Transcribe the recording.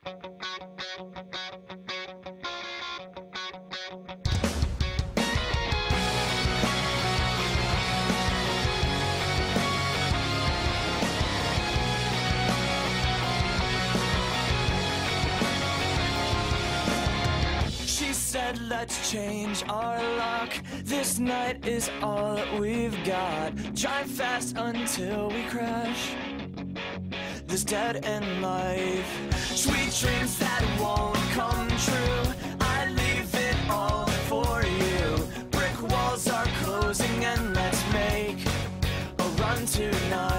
Said let's change our luck. This night is all that we've got. Drive fast until we crash this dead-end life. Sweet dreams that won't come true, I leave it all for you. Brick walls are closing and let's make a run tonight.